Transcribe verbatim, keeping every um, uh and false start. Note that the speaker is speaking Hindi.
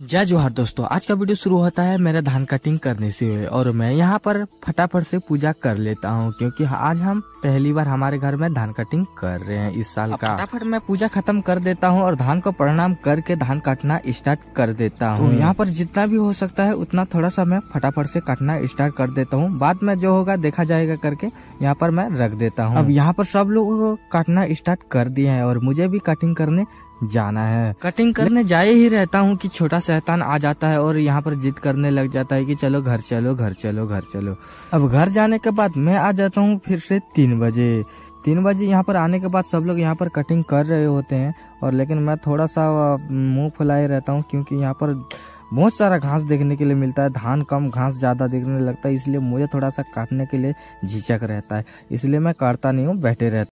जय जोहार दोस्तों, आज का वीडियो शुरू होता है मेरे धान कटिंग करने से और मैं यहाँ पर फटाफट से पूजा कर लेता हूँ क्योंकि आज हम पहली बार हमारे घर में धान कटिंग कर रहे हैं इस साल का। फटाफट मैं पूजा खत्म कर देता हूँ और धान को प्रणाम करके धान काटना स्टार्ट कर देता हूँ। तो यहाँ पर जितना भी हो सकता है उतना थोड़ा सा मैं फटाफट से काटना स्टार्ट कर देता हूँ। बाद में जो होगा देखा जाएगा करके यहाँ पर मैं रख देता हूँ। अब यहाँ पर सब लोग काटना स्टार्ट कर दिए हैं और मुझे भी कटिंग करने जाना है। कटिंग करने जाए ही रहता हूँ कि छोटा शैतान आ जाता है और यहाँ पर जिद करने लग जाता है कि चलो घर चलो घर चलो घर चलो। अब घर जाने के बाद मैं आ जाता हूँ फिर से तीन बजे तीन बजे यहाँ पर आने के बाद सब लोग यहाँ पर कटिंग कर रहे होते हैं और लेकिन मैं थोड़ा सा मुंह फुलाए रहता हूँ क्योंकि यहाँ पर बहुत सारा घास देखने के लिए मिलता है। धान कम घास ज्यादा देखने लगता है, इसलिए मुझे थोड़ा सा काटने के लिए झिझक रहता है, इसलिए मैं काटता नहीं हूँ, बैठे रहता हूँ।